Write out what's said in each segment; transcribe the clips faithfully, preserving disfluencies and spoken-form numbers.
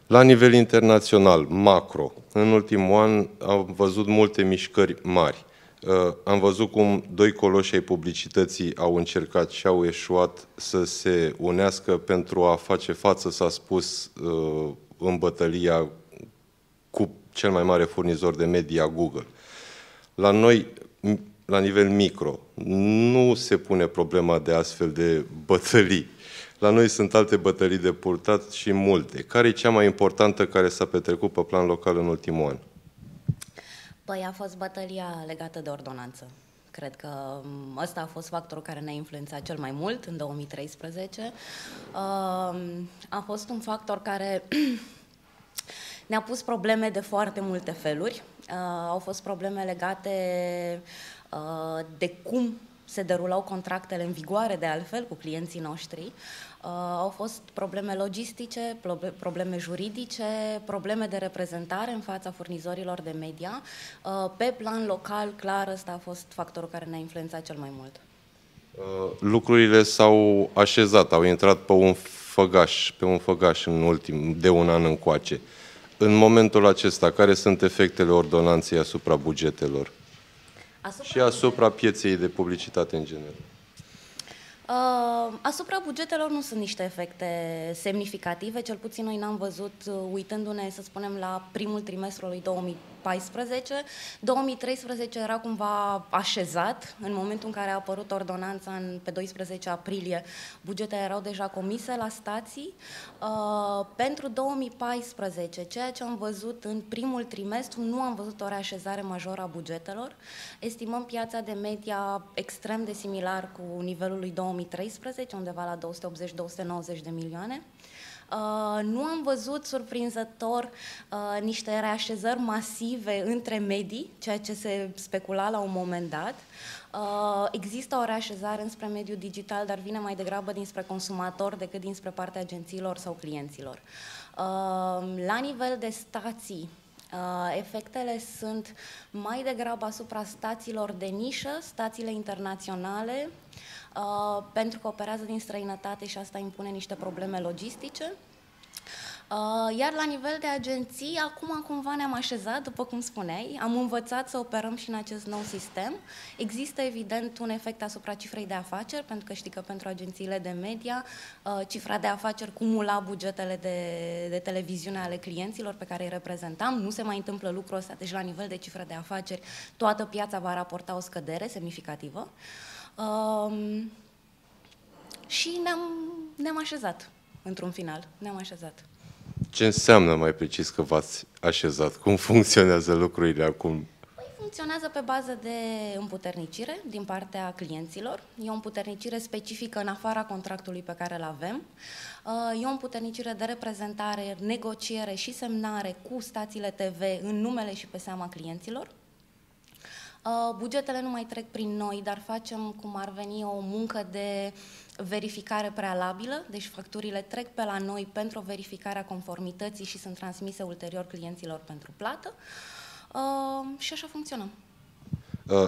La nivel internațional, macro, în ultimul an am văzut multe mișcări mari. Am văzut cum doi coloși ai publicității au încercat și au eșuat să se unească pentru a face față, s-a spus, în bătălia cu cel mai mare furnizor de media, Google. La noi, la nivel micro, nu se pune problema de astfel de bătălii. La noi sunt alte bătălii de purtat și multe. Care e cea mai importantă care s-a petrecut pe plan local în ultimul an? Păi a fost bătălia legată de ordonanță. Cred că ăsta a fost factorul care ne-a influențat cel mai mult în două mii treisprezece. A fost un factor care ne-a pus probleme de foarte multe feluri. Au fost probleme legate de cum se derulau contractele în vigoare, de altfel, cu clienții noștri. Uh, au fost probleme logistice, probleme juridice, probleme de reprezentare în fața furnizorilor de media. Uh, pe plan local, clar, ăsta a fost factorul care ne-a influențat cel mai mult. Uh, lucrurile s-au așezat, au intrat pe un făgaș, pe un făgaș în ultim, de un an încoace. În momentul acesta, care sunt efectele ordonanței asupra bugetelor? Asupra și asupra pieței de publicitate în general? Uh, asupra bugetelor nu sunt niște efecte semnificative, cel puțin noi n-am văzut, uitându-ne, să spunem, la primul trimestru lui două mii paisprezece. două mii treisprezece era cumva așezat. În momentul în care a apărut ordonanța în, pe doisprezece aprilie, bugetele erau deja comise la stații. Uh, pentru două mii paisprezece, ceea ce am văzut în primul trimestru, nu am văzut o reașezare majoră a bugetelor. Estimăm piața de media extrem de similar cu nivelul lui două mii treisprezece, undeva la două sute optzeci - două sute nouăzeci de milioane. Uh, nu am văzut, surprinzător, uh, niște reașezări masive între medii, ceea ce se specula la un moment dat. Uh, există o reașezare înspre mediul digital, dar vine mai degrabă dinspre consumator decât dinspre partea agențiilor sau clienților. Uh, la nivel de stații, Uh, efectele sunt mai degrabă asupra stațiilor de nișă, stațiile internaționale, uh, pentru că operează din străinătate și asta impune niște probleme logistice. Uh, iar la nivel de agenții, acum cumva ne-am așezat, după cum spuneai, am învățat să operăm și în acest nou sistem. Există evident un efect asupra cifrei de afaceri, pentru că știi că pentru agențiile de media, uh, cifra de afaceri cumula bugetele de, de televiziune ale clienților pe care îi reprezentam. Nu se mai întâmplă lucrul ăsta, deci la nivel de cifră de afaceri, toată piața va raporta o scădere semnificativă. Uh, și ne-am ne-am așezat, într-un final, ne-am așezat. Ce înseamnă mai precis că v-ați așezat? Cum funcționează lucrurile acum? Păi funcționează pe bază de împuternicire din partea clienților. E o împuternicire specifică în afara contractului pe care îl avem. E o împuternicire de reprezentare, negociere și semnare cu stațiile T V în numele și pe seama clienților. Bugetele nu mai trec prin noi, dar facem cum ar veni o muncă de verificare prealabilă, deci facturile trec pe la noi pentru verificarea conformității și sunt transmise ulterior clienților pentru plată uh, și așa funcționăm. Uh,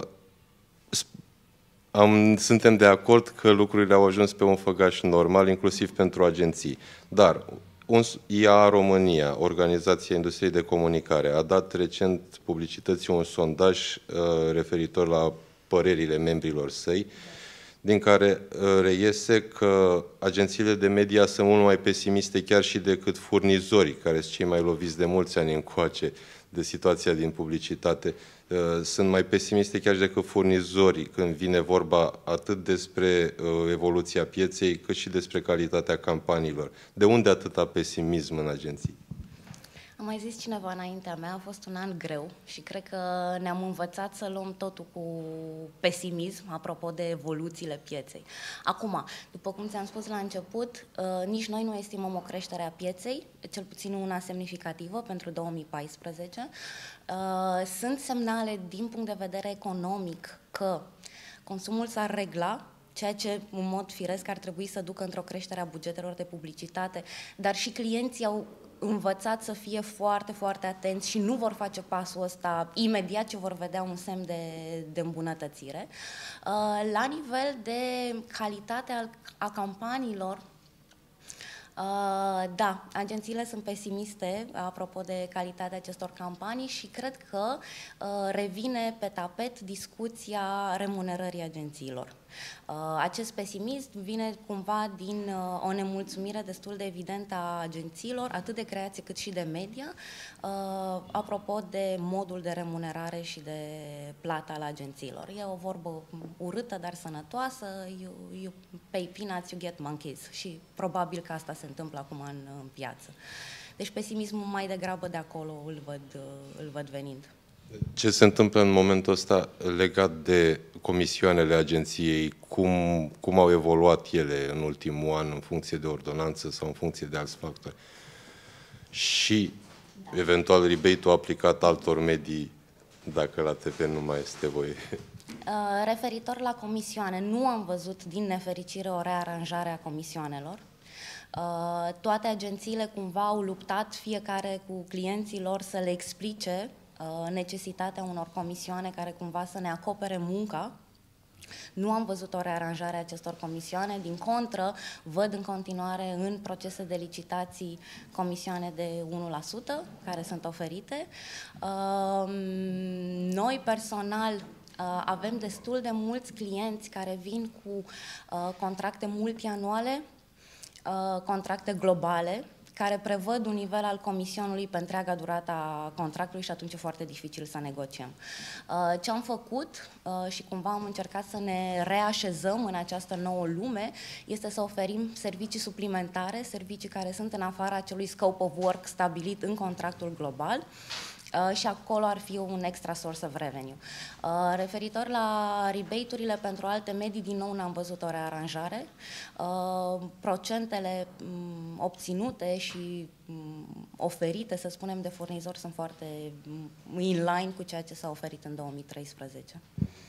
am, suntem de acord că lucrurile au ajuns pe un făgaș normal, inclusiv pentru agenții, dar I A România, Organizația Industriei de Comunicare, a dat recent publicității un sondaj uh, referitor la părerile membrilor săi, din care uh, reiese că agențiile de media sunt mult mai pesimiste chiar și decât furnizorii, care sunt cei mai loviți de mulți ani încoace de situația din publicitate. Uh, sunt mai pesimiste chiar și decât furnizorii când vine vorba atât despre uh, evoluția pieței, cât și despre calitatea campaniilor. De unde atâta pesimism în agenții? Am mai zis cineva înaintea mea, a fost un an greu și cred că ne-am învățat să luăm totul cu pesimism, apropo de evoluțiile pieței. Acum, după cum ți-am spus la început, nici noi nu estimăm o creștere a pieței, cel puțin una semnificativă pentru două mii paisprezece. Sunt semnale din punct de vedere economic că consumul s-ar regla, ceea ce, în mod firesc, ar trebui să ducă într-o creștere a bugetelor de publicitate, dar și clienții au învățat să fie foarte, foarte atenți și nu vor face pasul ăsta imediat ce vor vedea un semn de, de îmbunătățire. La nivel de calitate a campaniilor, Uh, da, agențiile sunt pesimiste apropo de calitatea acestor campanii și cred că uh, revine pe tapet discuția remunerării agențiilor. Uh, acest pesimism vine cumva din uh, o nemulțumire destul de evidentă a agențiilor, atât de creație cât și de media, uh, apropo de modul de remunerare și de plata al agențiilor. E o vorbă urâtă, dar sănătoasă, you, you pay peanuts, you get monkeys, și probabil că asta se întâmplă acum în, în piață. Deci pesimismul mai degrabă de acolo îl văd, îl văd venind. Ce se întâmplă în momentul ăsta legat de comisioanele agenției, cum, cum au evoluat ele în ultimul an în funcție de ordonanță sau în funcție de alți factori? Și da. Eventual rebate-ul aplicat altor medii, dacă la T P nu mai este voie. Referitor la comisioane, nu am văzut din nefericire o rearanjare a comisioanelor. Toate agențiile cumva au luptat fiecare cu clienții lor să le explice necesitatea unor comisioane care cumva să ne acopere munca. Nu am văzut o rearanjare a acestor comisioane, din contră, văd în continuare în procese de licitații comisioane de unu la sută care sunt oferite. Noi, personal, avem destul de mulți clienți care vin cu contracte multianuale, contracte globale, care prevăd un nivel al comisionului pe întreaga durată a contractului și atunci e foarte dificil să negociem. Ce am făcut și cumva am încercat să ne reașezăm în această nouă lume este să oferim servicii suplimentare, servicii care sunt în afara acelui scope of work stabilit în contractul global, și acolo ar fi un extra source of revenue. Referitor la rebate-urile pentru alte medii, din nou n-am văzut o rearanjare. Procentele obținute și oferite, să spunem, de furnizori sunt foarte in line cu ceea ce s-a oferit în două mii treisprezece.